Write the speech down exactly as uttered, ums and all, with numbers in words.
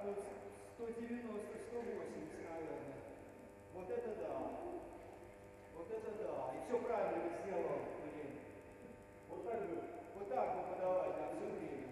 ну, сто девяносто, сто восемьдесят, наверное. Вот это да. Вот это да. И все правильно сделал, блин. Вот так бы, вот так бы подавать, да, все время.